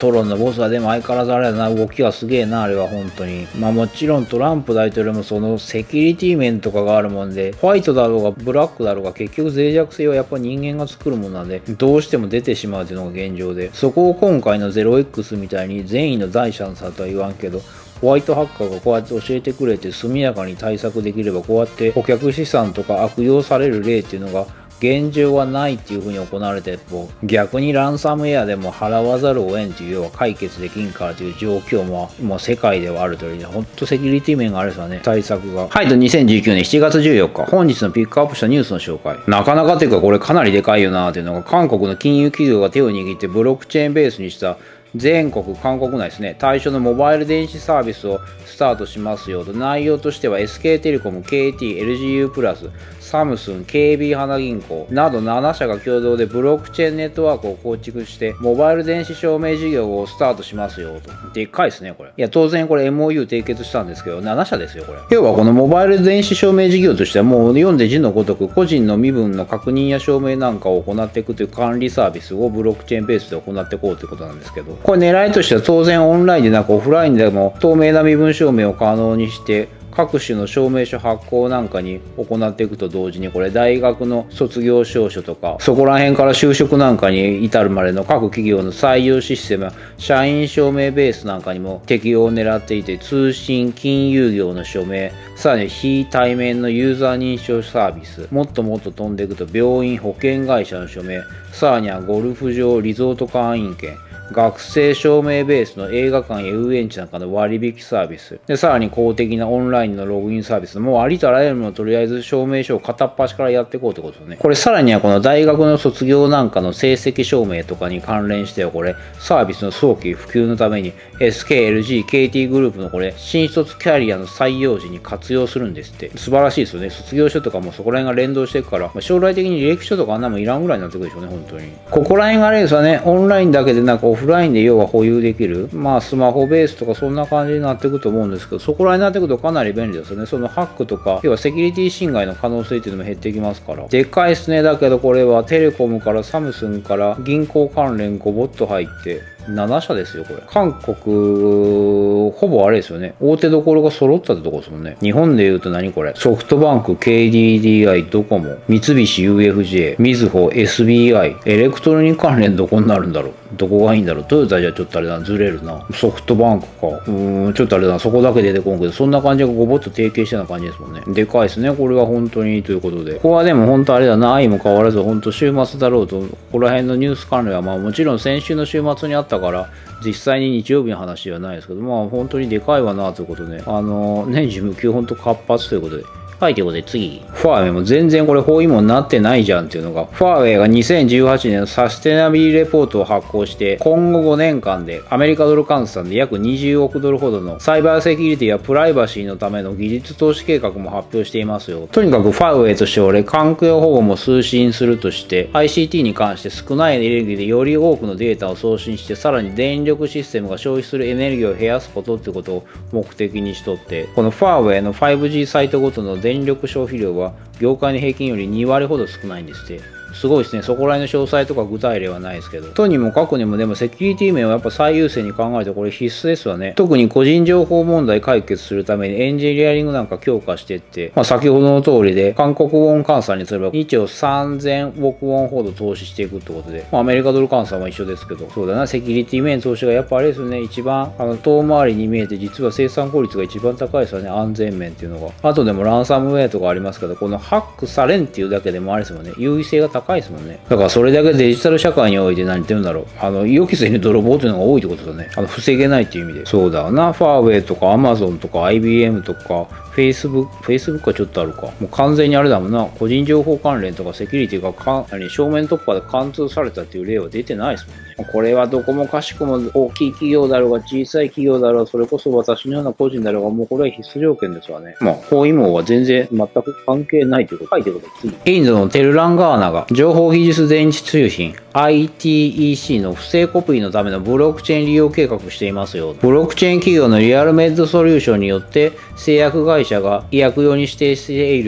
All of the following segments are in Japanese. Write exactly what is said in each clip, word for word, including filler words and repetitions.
トロンのボスはでも相変わらずあれだな、動きはすげえな、あれは本当に。まあもちろんトランプ大統領もそのセキュリティ面とかがあるもんで、ホワイトだろうがブラックだろうが結局脆弱性はやっぱ人間が作るものなんで、どうしても出てしまうというのが現状で、そこを今回の ゼロエックス みたいに善意の第三者とは言わんけど、ホワイトハッカーがこうやって教えてくれて速やかに対策できれば、こうやって顧客資産とか悪用される例っていうのが現状はないっていう風に行われて、逆にランサムウェアでも払わざるを得んという、要は解決できんからという状況ももう世界ではあるという、ほんとセキュリティ面があるさね、対策が。はい、とにせんじゅうきゅうねんしちがつじゅうよっか、本日のピックアップしたニュースの紹介。なかなかというかこれかなりでかいよなっていうのが、韓国の金融企業が手を握ってブロックチェーンベースにした全国、韓国内ですね、対象のモバイル電子サービスをスタートしますよと。内容としては エスケー テレコム、ケーティー、エルジーユー プラス、サムスン、ケービー 花銀行などななしゃが共同でブロックチェーンネットワークを構築してモバイル電子証明事業をスタートしますよと。でっかいですねこれ。いや当然これ エムオーユー 締結したんですけど、ななしゃですよこれ。要はこのモバイル電子証明事業としてはもう読んで字のごとく個人の身分の確認や証明なんかを行っていくという管理サービスをブロックチェーンベースで行っていこうということなんですけど、これ狙いとしては当然オンラインでなくオフラインでも透明な身分証明を可能にして各種の証明書発行なんかに行っていくと同時に、これ大学の卒業証書とかそこら辺から就職なんかに至るまでの各企業の採用システムや社員証明ベースなんかにも適用を狙っていて、通信金融業の署名、さらに非対面のユーザー認証サービス、もっともっと飛んでいくと病院保険会社の署名、さらにはゴルフ場リゾート会員権、学生証明ベースの映画館や遊園地なんかの割引サービスで、さらに公的なオンラインのログインサービス、もうありとあらゆるものとりあえず証明書を片っ端からやっていこうってことですね。これさらにはこの大学の卒業なんかの成績証明とかに関連しては、これサービスの早期普及のために エスケー、エルジー、ケーティー グループのこれ新卒キャリアの採用時に活用するんですって。素晴らしいですよね。卒業書とかもそこら辺が連動していくから、まあ、将来的に履歴書とかあんなもんいらんぐらいになってくるでしょうね本当に。ここら辺があれですよね、オンラインだけでなくオフラインで要は保有できる、まあスマホベースとかそんな感じになっていくと思うんですけど、そこら辺になっていくとかなり便利ですよね。そのハックとか要はセキュリティ侵害の可能性っていうのも減ってきますから、でっかいですね。だけどこれはテレコムからサムスンから銀行関連ごボット入ってななしゃですよこれ。韓国ほぼあれですよね、大手どころが揃ったってとこですもんね。日本でいうと何これ、ソフトバンク、 ケーディーディーアイ、 ドコモ、三菱 ユーエフジェー、 みずほ、 エスビーアイ、 エレクトロニック関連どこになるんだろう、どこがいいんだろう。トヨタじゃちょっとあれだな、ずれるな。ソフトバンクか、うーんちょっとあれだな、そこだけ出てこんけど、そんな感じがごボット提携してるような感じですもんね。でかいですねこれは本当に。ということでここはでも本当あれだな、相も変わらず本当週末だろうと、ここら辺のニュース関連はまあもちろん先週の週末にあったから実際に日曜日の話ではないですけど、まあ本当にでかいわなということで、あの年中無休本当活発ということで。はい、ということで次。ファーウェイも全然これ包囲網になってないじゃんっていうのが、ファーウェイがにせんじゅうはちねんのサステナビリティレポートを発行して、今後ごねんかんでアメリカドル換算で約にじゅうおくドルほどのサイバーセキュリティやプライバシーのための技術投資計画も発表していますよ。とにかくファーウェイとしては俺、環境保護も推進するとして、アイシーティー に関して少ないエネルギーでより多くのデータを送信して、さらに電力システムが消費するエネルギーを減らすことってことを目的にしとって、このファーウェイの ファイブジー サイトごとの電力消費量は業界の平均よりにわりほど少ないんですって。すごいですね。そこら辺の詳細とか具体例はないですけど、とにもかくにもでもセキュリティ面をやっぱ最優先に考えてこれ必須ですわね。特に個人情報問題解決するためにエンジニアリングなんか強化していって、まあ、先ほどの通りで韓国ウォン換算にすればにちょうさんぜんおくウォンほど投資していくってことで、まあ、アメリカドル換算は一緒ですけど、そうだな、セキュリティ面投資がやっぱあれですよね、一番あの遠回りに見えて実は生産効率が一番高いですよね、安全面っていうのが。あとでもランサムウェアとかありますけど、このハックされんっていうだけでもあれですもんね、優位性が高いですもんね。だからそれだけデジタル社会において何言ってるんだろう、あの予期せぬ泥棒というのが多いってことだね。あの防げないっていう意味で。そうだな、ファーウェイとかアマゾンとか アイビーエム とかフェイスブック、フェイスブックはちょっとあるか。もう完全にあれだもんな、個人情報関連とかセキュリティがか何正面突破で貫通されたっていう例は出てないですもんね。これはどこもかしこも大きい企業だろうが小さい企業だろう、それこそ私のような個人だろうが、もうこれは必須条件ですわね。まあ、包囲網は全然全く関係ないということ。はい、ということで次。インドのテルランガーナが情報技術電池通信 アイティーイーシー の不正コピーのためのブロックチェーン利用計画していますよ。ブロックチェーン企業のリアルメッドソリューションによって製薬会社が医薬用に指定している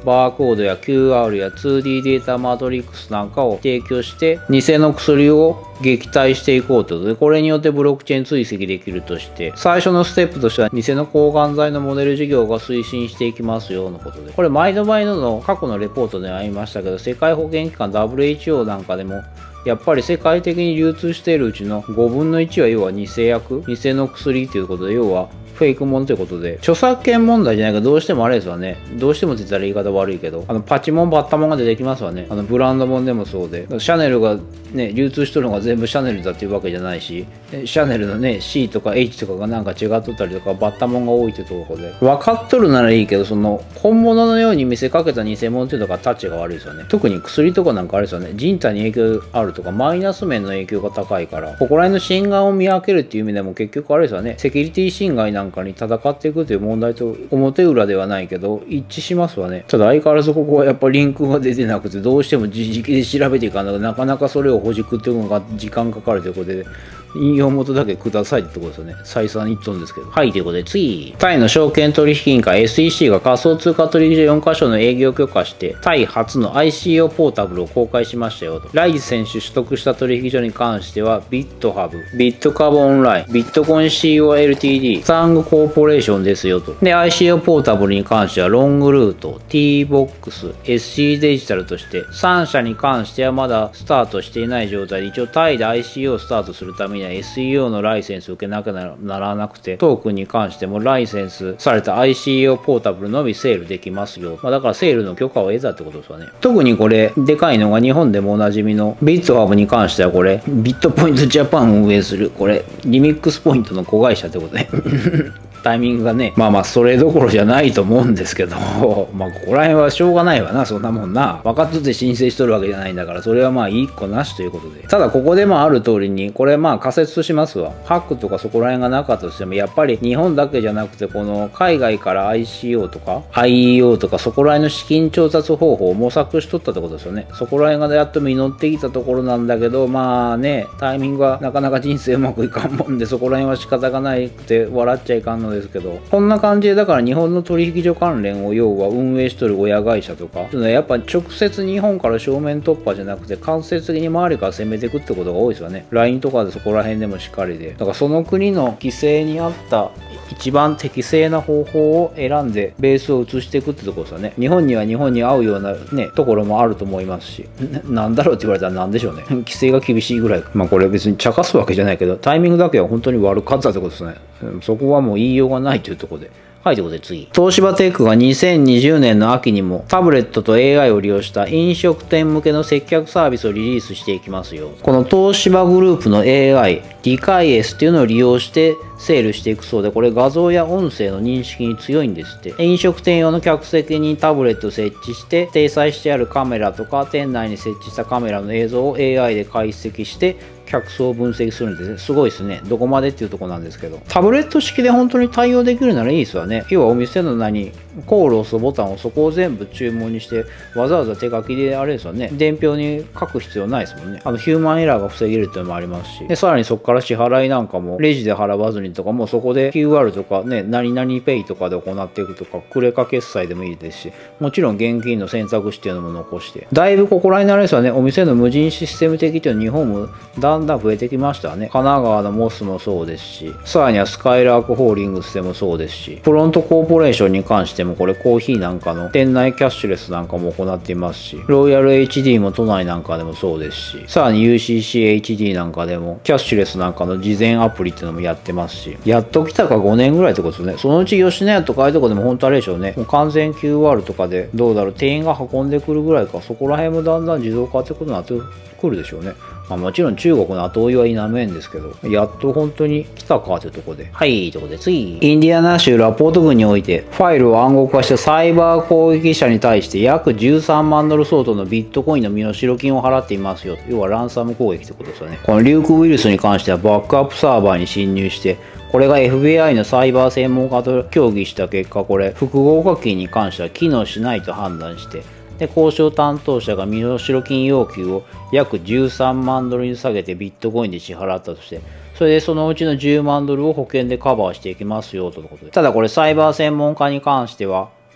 バーコードや キューアール や ツーディー データマトリックスなんかを提供して偽の薬を撃退していこうということで、これによってブロックチェーン追跡できるとして、最初のステップとしては偽の抗がん剤のモデル事業が推進していきますよのことで、これ毎度毎度の過去のレポートでありましたけど、世界保健機関 ダブリューエイチオー なんかでもやっぱり世界的に流通しているうちのごぶんのいちは要は偽薬、偽の薬ということで、要はフェイクものということで、著作権問題じゃないけど、どうしてもあれですわね。どうしてもって言ったら言い方悪いけど、あの、パチモンバッタモンが出てきますわね。あの、ブランドもんでもそうで。シャネルがね、流通しとるのが全部シャネルだっていうわけじゃないし、シャネルのね、C とか H とかがなんか違っとったりとか、バッタモンが多いってところで。分かっとるならいいけど、その、本物のように見せかけた偽物っていうのがタッチが悪いですよね。特に薬とかなんかあれですよね。人体に影響あるとか、マイナス面の影響が高いから、ここら辺の心眼を見分けるっていう意味でも結局あれですよね。セキュリティ侵害なんかに戦っていくという問題と表裏ではないけど一致しますわね。ただ相変わらずここはやっぱリンクが出てなくて、どうしても自力で調べていかないとなかなかそれをほじくっていうのが時間かかるということで、引用元だけくださいってところですよね。再三言っとるんですけど。はい、ということで次。タイの証券取引委員会 エスイーシー が仮想通貨取引所よんカ所の営業を許可して、タイ初の アイシーオー ポータブルを公開しましたよと。ライズ選手取得した取引所に関しては、ビットハブ、ビットカブオンライン、ビットコイン シーオーエルティーディー、スタングコーポレーションですよと。で、アイシーオー ポータブルに関しては、ロングルート、T ボックス、エスシー デジタルとして、さん社に関してはまだスタートしていない状態で、一応タイで アイシーオー をスタートするためには エスイーオー のライセンスを受けなきゃならなくて、トークンに関してもライセンスされた アイシーオー ポータブルのみセールできますよ。まあ、だからセールの許可を得たってことですわね。特にこれ、でかいのが日本でもおなじみのビットハブに関してはこれ、ビットポイントジャパンを運営する、これ、リミックスポイントの子会社ってことで。タイミングがね、まあまあそれどころじゃないと思うんですけど、まあここら辺はしょうがないわな、そんなもんな。分かっとって申請しとるわけじゃないんだから、それはまあいい子なしということで。ただここでもある通りに、これまあ仮説としますわ。ハックとかそこら辺がなかったとしても、やっぱり日本だけじゃなくて、この海外から アイシーオー とか アイイーオー とかそこら辺の資金調達方法を模索しとったってことですよね。そこら辺がやっと実ってきたところなんだけど、まあね、タイミングはなかなか人生うまくいかんもんで、そこら辺は仕方がないくて笑っちゃいかんのですけど、こんな感じでだから日本の取引所関連を要は運営しとる親会社とか、やっぱ直接日本から正面突破じゃなくて間接的に周りから攻めていくってことが多いですよね。ライン とかでそこら辺でもしっかりで。だからその国の規制に合った一番適正な方法を選んでベースを移していくってところですよね。日本には日本に合うようなね、ところもあると思いますし、なんだろうって言われたらなんでしょうね。規制が厳しいぐらい。まあこれ別に茶化すわけじゃないけど、タイミングだけは本当に悪かったってことですね。そこはもう言いようがないというところで。はい、ということで次。東芝テックがにせんにじゅうねんの秋にもタブレットと エーアイ を利用した飲食店向けの接客サービスをリリースしていきますよ。この東芝グループの エーアイ、理解 S っていうのを利用してセールしていくそうで、これ画像や音声の認識に強いんですって。飲食店用の客席にタブレットを設置して、掲載してあるカメラとか店内に設置したカメラの映像を エーアイ で解析して客層を分析するんですね。すごいですね。どこまでっていうとこなんですけど。タブレット式で本当に対応できるならいいですわね。要はお店の名にコールを押すボタンをそこを全部注文にして、わざわざ手書きであれですよね。伝票に書く必要ないですもんね。あのヒューマンエラーが防げるっていうのもありますし。で、さらにそこから支払いなんかもレジで払わずにとか、もうそこで キューアール とかね、何々ペイとかで行っていくとか、クレカ決済でもいいですし、もちろん現金の選択肢っていうのも残して。だいぶここら辺のあれですよね。お店の無人システム的っていうのは日本もだんだん増えてきましたね。神奈川のモスもそうですし、さらにはスカイラークホールディングスでもそうですし、フロントコーポレーションに関してもこれコーヒーなんかの店内キャッシュレスなんかも行っていますし、ロイヤル エイチディー も都内なんかでもそうですし、さらに ユーシーシーエイチディー なんかでもキャッシュレスなんかの事前アプリっていうのもやってますし、やっときたかごねんぐらいってことですね。そのうち吉野家とかああいうとこでも本当あれでしょうね。もう完全 キューアール とかでどうだろう、店員が運んでくるぐらいか、そこら辺もだんだん自動化ってことになってくるでしょうね。まあもちろん中国の後追いは否めんですけど、やっと本当に来たかというところで。はい、ということで次。インディアナ州ラポート郡において、ファイルを暗号化したサイバー攻撃者に対して約じゅうさんまんドル相当のビットコインの身代金を払っていますよと。要はランサム攻撃ってことですよね。このリュークウイルスに関してはバックアップサーバーに侵入して、これが エフビーアイ のサイバー専門家と協議した結果、これ複合課金に関しては機能しないと判断して、で、交渉担当者が身代金要求を約じゅうさんまんドルに下げてビットコインで支払ったとして、それでそのうちのじゅうまんドルを保険でカバーしていきますよということで。ただこれサイバー専門家に関しては、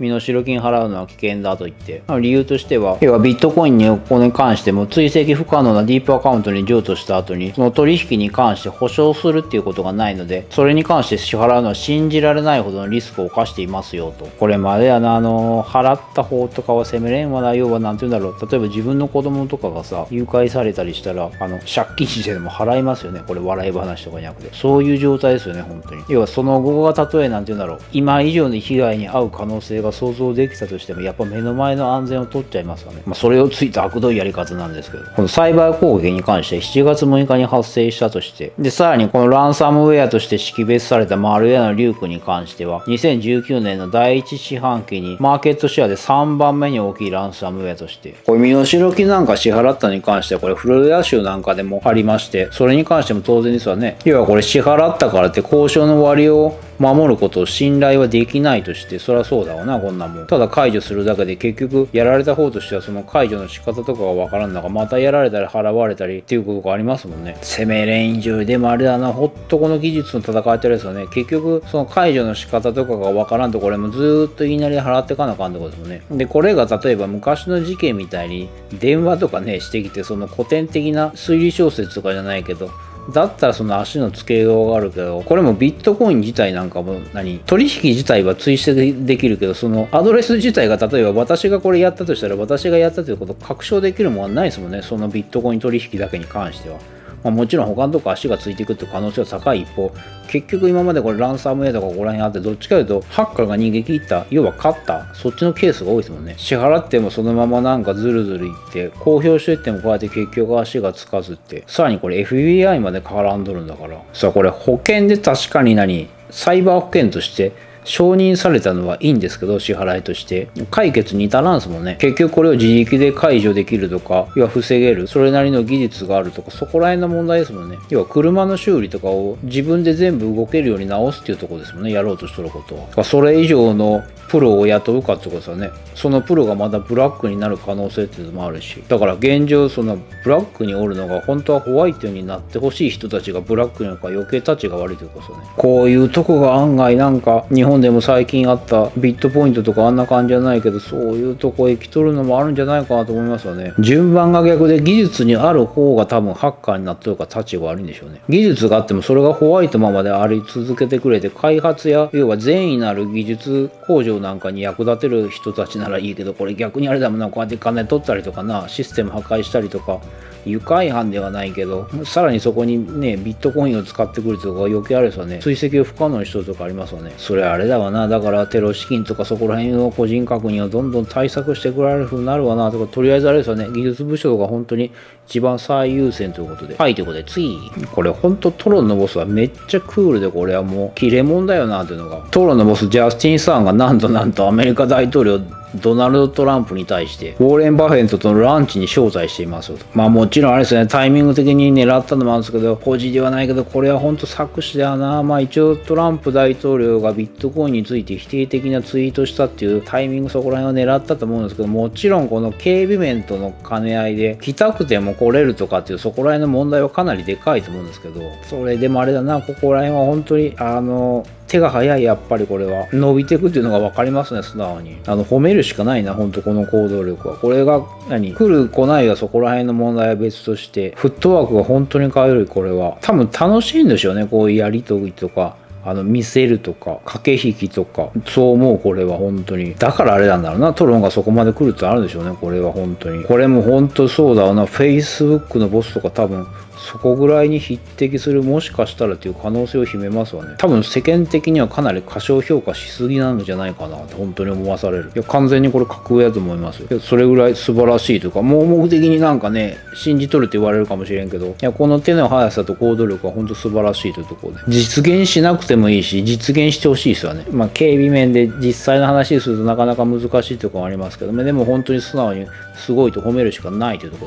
身代金払うのは危険だと言って、理由としては、要はビットコインに関しても追跡不可能なディープアカウントに譲渡した後に、その取引に関して保証するっていうことがないので、それに関して支払うのは信じられないほどのリスクを冒していますよと。これまでやな、あの、払った方とかは責めれんわな。要はなんて言うんだろう。例えば自分の子供とかがさ、誘拐されたりしたら、あの、借金してでも払いますよね。これ笑い話とかじゃなくて。そういう状態ですよね、本当に。要はその後がたとえなんて言うんだろう。今以上に被害に遭う可能性が想像できたとしても、やっぱ目の前の安全を取っちゃいますよね。まあ、それをついた悪どいやり方なんですけど。このサイバー攻撃に関してしちがつむいかに発生したとして、で、さらにこのランサムウェアとして識別されたマルウェアのリュークに関しては、にせんじゅうきゅうねんのだいいち四半期にマーケットシェアでさんばんめに大きいランサムウェアとして、これ身代金なんか支払ったのに関しては、これフロリダ州なんかでもありまして、それに関しても当然ですわね。要はこれ支払ったからって交渉の割を守ることを信頼はできないとして、そりゃそうだわな、こんなもん。ただ解除するだけで結局やられた方としてはその解除の仕方とかがわからんのか、またやられたり払われたりっていうことがありますもんね。攻めれん以上でもあれだな、ほっとこの技術の戦いってですよね。結局その解除の仕方とかがわからんと、これもずーっと言いなり払ってかなあかんってことですもんね。で、これが例えば昔の事件みたいに電話とかねしてきて、その古典的な推理小説とかじゃないけど、だったらその足の付けようがあるけど、これもビットコイン自体なんかも何取引自体は追跡できるけど、そのアドレス自体が例えば私がこれやったとしたら、私がやったということを確証できるものはないですもんね。そのビットコイン取引だけに関しては。まあ、もちろん他のとこ足がついていくって可能性は高い一方、結局今までこれランサムウェアとかここら辺あって、どっちかというとハッカーが逃げ切った、要は勝った、そっちのケースが多いですもんね。支払ってもそのままなんかズルズルいって公表していってもこうやって結局足がつかずって、さらにこれ エフビーアイ まで絡んどるんだからさあ、これ保険で確かに何サイバー保険として承認されたのはいいんですけど、支払いとして解決に至らんすもんね。結局これを自力で解除できるとか、要は防げるそれなりの技術があるとか、そこら辺の問題ですもんね。要は車の修理とかを自分で全部動けるように直すっていうところですもんね、やろうとしてることは。それ以上のプロを雇うかってことですよね。そのプロがまだブラックになる可能性っていうのもあるし、だから現状そのブラックにおるのが本当はホワイトになってほしい人たちがブラックになるから余計たちが悪いってことですよね。こういうとこが案外なんか日本でも最近あったビットポイントとかあんな感じじゃないけど、そういうとこへ来とるのもあるんじゃないかなと思いますよね。順番が逆で技術にある方が多分ハッカーになってるから立ちが悪いんでしょうね。技術があってもそれがホワイトままであり続けてくれて、開発や要は善意なる技術工場なんかに役立てる人たちならいいけど、これ逆にあれだもんな、こうやって金取ったりとかな、システム破壊したりとか、愉快犯ではないけど、さらにそこにねビットコインを使ってくるとか余計あれですよね。追跡を不可能にしとるとかありますよね。それあれだわな。だからテロ資金とかそこら辺の個人確認をどんどん対策してくられるふうになるわなとか、とりあえずあれですよね、技術部署が本当に一番最優先ということで。はい、ということで次、これ本当トロンのボスはめっちゃクールで、これはもう切れ者だよなというのが、トロンのボスジャスティン・サーンがなんとなんとアメリカ大統領ドナルド・トランプに対してウォーレン・バフェットとのランチに招待していますと。まあもちろんあれですね、タイミング的に狙ったのもあるんですけど、ポジではないけど、これは本当作詞だよな。まあ一応トランプ大統領がビットコインについて否定的なツイートしたっていうタイミング、そこら辺を狙ったと思うんですけど、もちろんこの警備面との兼ね合いで来たくても来れるとかっていうそこら辺の問題はかなりでかいと思うんですけど、それでもあれだな、ここら辺は本当にあの手が早い。やっぱりこれは伸びていくっていうのが分かりますね、素直に。あの褒めるしかないな、本当この行動力は。これが何来る来ないがそこら辺の問題は別として、フットワークが本当に変える。これは多分楽しいんでしょうね、こういうやりとりとか、あの見せるとか駆け引きとか、そう思う。これは本当にだからあれなんだろうな、トロンがそこまで来るってあるでしょうね。これは本当に、これも本当そうだわな。フェイスブックのボスとか多分そこぐらいに匹敵する、もしかしたらという可能性を秘めますわね。多分世間的にはかなり過小評価しすぎなのじゃないかなって本当に思わされる。いや完全にこれ格上だと思いますよ。それぐらい素晴らしいというか、盲目的になんかね信じとるって言われるかもしれんけど、いやこの手の速さと行動力は本当素晴らしいというところで、実現しなくてもいいし実現してほしいですよね。まあ警備面で実際の話するとなかなか難しいところもありますけど、でも本当に素直にすごいと褒めるしかないというところで。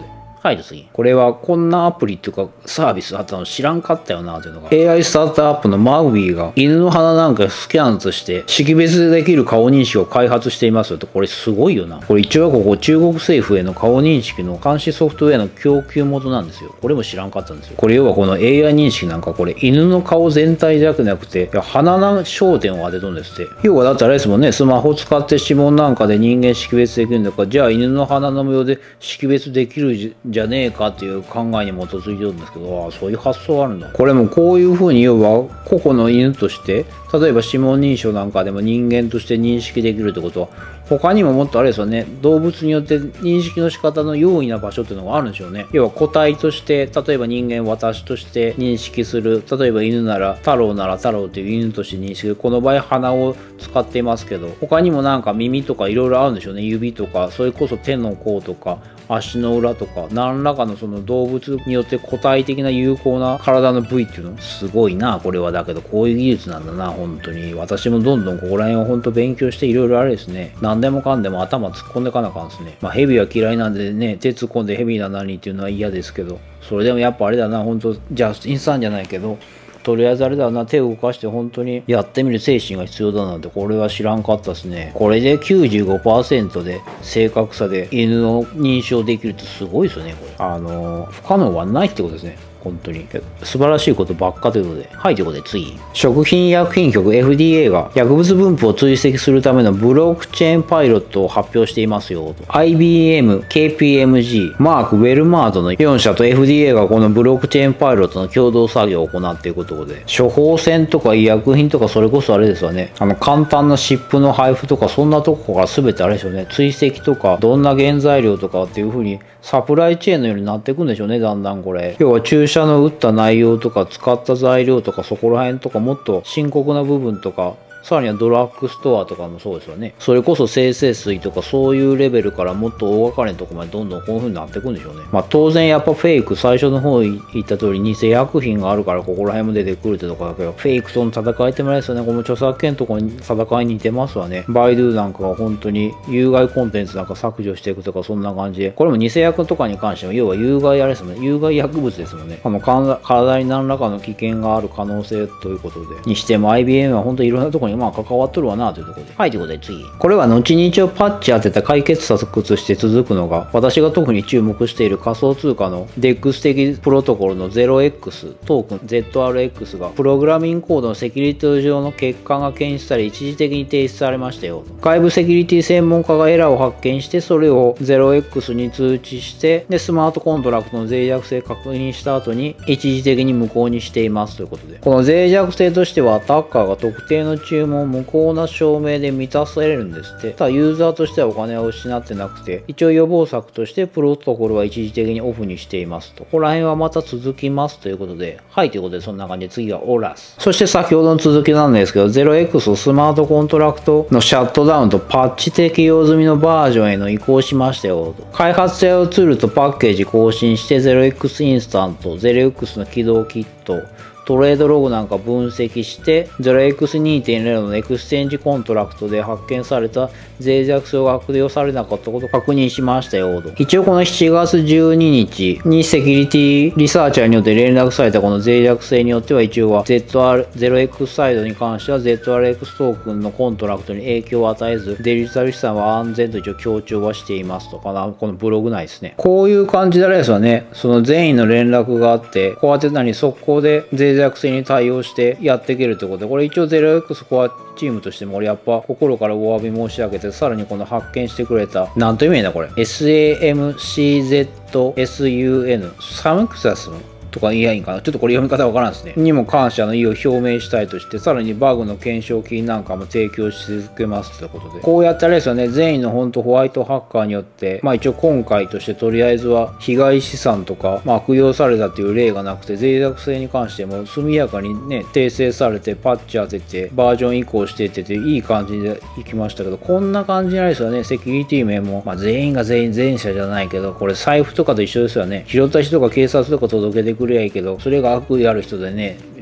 はい、次。これはこんなアプリっていうかサービスあったの知らんかったよなというのが、エーアイ スタートアップのマグビーが犬の鼻なんかスキャンとして識別できる顔認識を開発していますよと。これすごいよな。これ一応ここ中国政府への顔認識の監視ソフトウェアの供給元なんですよ。これも知らんかったんですよ。これ要はこの エーアイ 認識なんかこれ犬の顔全体じゃなくて、いや鼻の焦点を当てとんですって。要はだってあれですもんね、スマホ使って指紋なんかで人間識別できるんだから、じゃあ犬の鼻の模様で識別できるじゃねえかっていう考えに基づいてるんですけど、ああそういう発想があるんだ。これもこういう風に要は個々の犬として例えば指紋認証なんかでも人間として認識できるってことは、他にももっとあれですよね、動物によって認識の仕方の容易な場所っていうのがあるんでしょうね。要は個体として、例えば人間私として認識する、例えば犬なら太郎なら太郎という犬として認識する。この場合鼻を使っていますけど、他にもなんか耳とかいろいろあるんでしょうね。指とか、それこそ手の甲とか足の裏とか、何らかのその動物によって個体的な有効な体の部位っていうのすごいな。これはだけどこういう技術なんだな。本当に私もどんどんここら辺を本当勉強していろいろあれですね、何でもかんでも頭突っ込んでかなあかんですね。まあヘビは嫌いなんでね、手突っ込んでヘビな何っていうのは嫌ですけど、それでもやっぱあれだな、本当ジャスティンさんじゃないけど、とりあえずあれだな、手を動かして本当にやってみる精神が必要だなんて、これは知らんかったですね。これで きゅうじゅうごパーセント で正確さで犬の認証できるってすごいですよね。これあの不可能はないってことですね。本当に素晴らしいことばっかということで。はい、ということで次。食品医薬品局 エフディーエー が薬物分布を追跡するためのブロックチェーンパイロットを発表していますよと。アイビーエム、ケーピーエムジー、マーク、ウェルマートのよん社と エフディーエー がこのブロックチェーンパイロットの共同作業を行っていくことで、処方箋とか医薬品とかそれこそあれですよね。あの簡単な湿布の配布とかそんなとこから全てあれですよね。追跡とかどんな原材料とかっていう風にサプライチェーンのようになっていくんでしょうね、だんだんこれ。要は注射の打った内容とか使った材料とかそこら辺とかもっと深刻な部分とか、さらにはドラッグストアとかもそうですよね。それこそ精製水とかそういうレベルからもっと大掛かりなとこまでどんどんこういう風になっていくんでしょうね。まあ当然やっぱフェイク、最初の方言った通り偽薬品があるからここら辺も出てくるってとこだけど、フェイクとの戦いってもらいですよね。この著作権とかに戦いに似てますわね。バイドゥなんかが本当に有害コンテンツなんか削除していくとかそんな感じで、これも偽薬とかに関しては要は有害あれですもんね。有害薬物ですもんね。あの体に何らかの危険がある可能性ということで。にしても アイビーエム は本当にいろんなところにまあ関わっとるわなというところで。はい、ということで次。これは後に一応パッチ当てた解決策として続くのが、私が特に注目している仮想通貨の デックス 的プロトコルの ゼロエックス トークン ゼットアールエックス がプログラミングコードのセキュリティ上の欠陥が検出され一時的に提出されましたよ。外部セキュリティ専門家がエラーを発見してそれを ゼロエックス に通知して、でスマートコントラクトの脆弱性確認した後に一時的に無効にしていますということで、この脆弱性としてはアタッカーが特定の注文を無効な証明で満たされるんですって。ただユーザーとしてはお金を失ってなくて、一応予防策としてプロトコルは一時的にオフにしていますと。ここら辺はまた続きますということで、はいということでそんな感じで次はオラス。そして先ほどの続きなんですけど、ゼロエックス をスマートコントラクトのシャットダウンとパッチ適用済みのバージョンへの移行しましたよと。開発者用ツールとパッケージ更新して ゼロエックス インスタント、ゼロエックス の起動キット、トレードログなんか分析して ゼロエックスにてんゼロ のエクスチェンジコントラクトで発見された脆弱性が悪用されなかったことを確認しましたよと。一応このしちがつじゅうににちにセキュリティリサーチャーによって連絡されたこの脆弱性によっては一応は ゼットアール、ゼロエックス サイドに関しては ゼットアールエックス トークンのコントラクトに影響を与えずデジタル資産は安全と一応強調はしていますとかな。このブログ内ですね。こういう感じであれですよね。その善意の連絡があってこうやって何速攻で脆弱性に対応してやっていけるということで、これ一応 ゼロエックス コアチームとしてもやっぱ心からお詫び申し上げて、さらにこの発見してくれたなんという意味だこれ エスエーエムシーゼットエスユーエヌ サムクサスとか言えばいいんかな、ちょっとこれ読み方わからんですね。にも感謝の意を表明したいとして、さらにバグの検証キーなんかも提供し続けますということで、こうやってあれですよね、善意の本当ホワイトハッカーによって、まあ一応今回としてとりあえずは被害資産とか、まあ、悪用されたという例がなくて、脆弱性に関しても速やかにね、訂正されて、パッチ当てて、バージョン移行してってて、いい感じでいきましたけど、こんな感じなんですよね、セキュリティ面も。まあ全員が全員前者じゃないけど、これ財布とかと一緒ですよね。拾った人が警察とか届けてくれやいいけど、それが悪意ある人でね、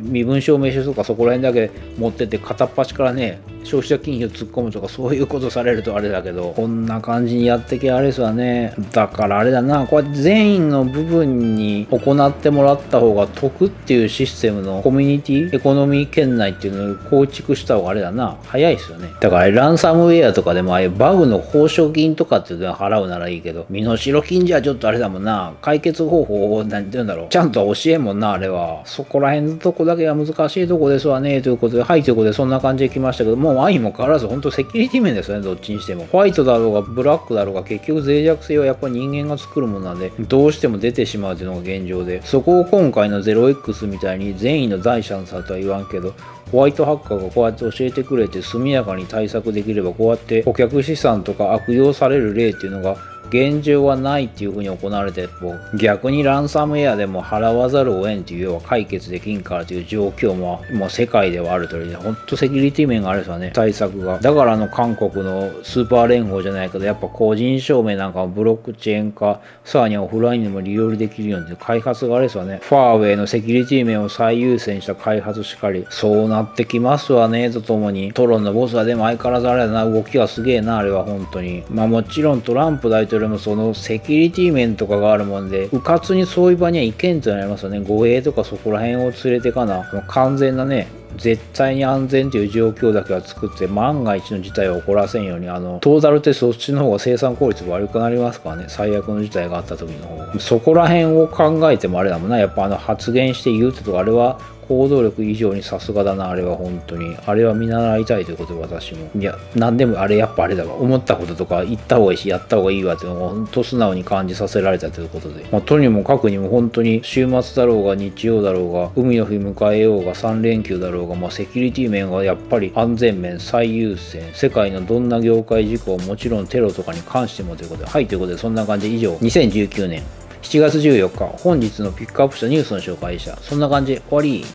身分証明書とかそこら辺だけ持ってって片っ端からね消費者金融突っ込むとかそういうことされるとあれだけど、こんな感じにやってけあれですわね。だからあれだな、こうやって善意の部分に行ってもらった方が得っていうシステムのコミュニティエコノミー圏内っていうのを構築した方があれだな、早いですよね。だからランサムウェアとかでもああいうバグの報奨金とかっていうのは払うならいいけど、身代金じゃちょっとあれだもんな、解決方法を何て言うんだろう、ちゃんと教えんもんな、あれは。そこら辺のとこだけは難しいとこですわね、ということで、はいということでそんな感じで来ましたけど、もう相も変わらず本当セキュリティ面ですよね、どっちにしても。ホワイトだろうがブラックだろうが結局脆弱性はやっぱり人間が作るものなんで、どうしても出てしまうというのが現状で、そこを今回の ゼロエックス みたいに善意の第三者とは言わんけど、ホワイトハッカーがこうやって教えてくれて速やかに対策できれば、こうやって顧客資産とか悪用される例っていうのが現状はないっていうふうに行われて、こう逆にランサムウェアでも払わざるを得んという、要は解決できんからという状況ももう世界ではあるとおりで、本当セキュリティ面があるんですよね、対策が。だからあの韓国のスーパー連合じゃないけど、やっぱ個人証明なんかもブロックチェーン化、さらにオフラインでも利用できるように開発があれですよね。ファーウェイのセキュリティ面を最優先した開発しかり、そうなってきますわねとともに、トロンのボスはでも相変わらずあれだな、動きがすげえな、あれは本当に。まあもちろんトランプ大統領もそのセキュリティ面とかがあるもんで、うかつにそういう場には行けんとなりますよね。護衛とかそこら辺を連れてかな、もう完全なね、絶対に安全という状況だけは作って、万が一の事態を起こらせんように、あのトータルってそっちの方が生産効率悪くなりますからね、最悪の事態があった時の方が。そこら辺を考えてもあれだもんな、やっぱあの発言して言うってとか、あれは行動力以上にさすがだな、あれは本当に。あれは見習いたいということで、私も。いや、なんでもあれやっぱあれだわ。思ったこととか言った方がいいし、やった方がいいわっていうのを本当素直に感じさせられたということで。まあ、とにもかくにも本当に週末だろうが日曜だろうが、海の日迎えようがさん連休だろうが、まあ、セキュリティ面はやっぱり安全面最優先。世界のどんな業界事項、もちろんテロとかに関してもということで。はい、ということで、そんな感じで以上、にせんじゅうきゅうねんしちがつじゅうよっか、本日のピックアップしたニュースの紹介でした。そんな感じで終わり。